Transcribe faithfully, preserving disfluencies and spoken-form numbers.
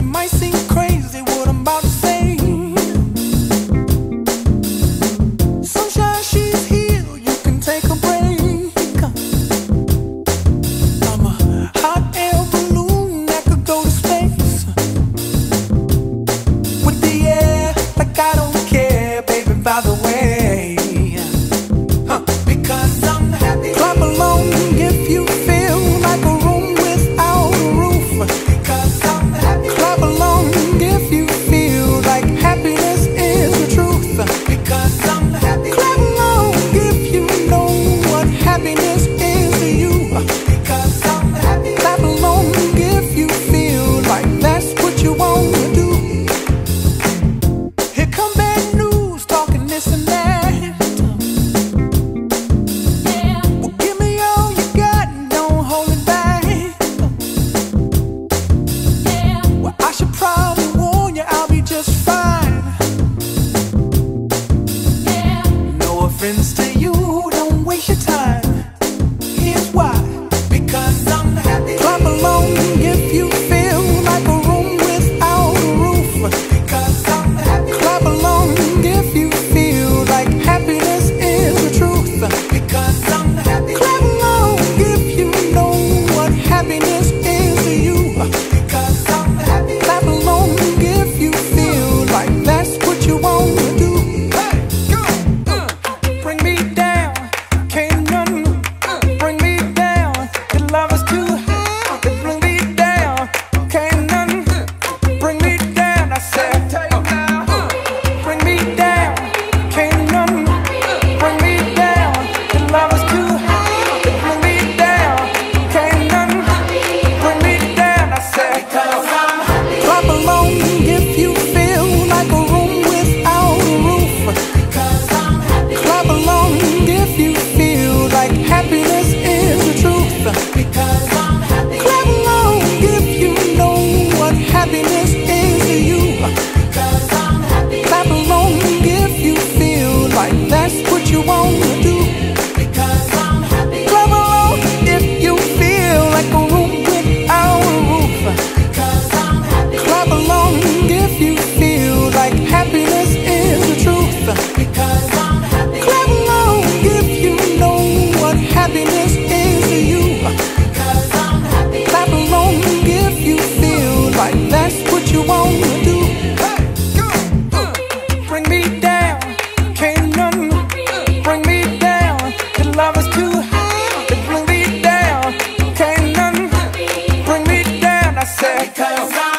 It might seem crazy what I'm about to say. Sunshine, she's here, you can take a break. I'm a hot air balloon that could go to space with the air, like I don't care, baby, by the way. Huh. Because I'm happy. Clap along if you feel like a room without a roof. Because I'm happy. Clap along if you feel like happiness is the truth. Because I'm happy. Clap along if you know what happiness is to you. Because I'm happy. Clap along if you feel like that's what you want to do. Here come bad news, talking this and that. Well, give me all you got and don't hold it back. Well, I should probably warn you, I'll be just fine. No offense to you, don't waste your time. Here's why. Because I'm happy. Clap along if you feel like a room without a roof. Because I'm happy. Clap along if you feel like happiness is the truth. Because I'm happy. Clap along if you know what happiness is to you. Because I'm happy. Clap along if you feel like that's what you want to do. Hey, go! Uh, bring me down, can't none bring me down. Your love is too high, it bring me down, can't none bring me down. I said, bring me down, can't none bring me down. Your love is too high, it bring me down, can't none bring me down. I said, clap along if you feel like a room without a roof. Clap along if you feel like happiness is the truth. Because I'm happy. Clap along if you know what happiness is to you. Because I'm happy. Clap along if you feel like that's what you want to do. Because I'm happy. Clap along if you feel like a room without a roof. Because I'm happy. Clap along if you feel like happiness is the truth. Because I'm happy. Clap along if you know what happiness is to you. Because I'm happy. Clap along if you feel like that's what you want to do. Hey, go! Uh, bring me down, can't none bring me down. Your love is too high, it bring me down, can't none bring me down. I said, because I'm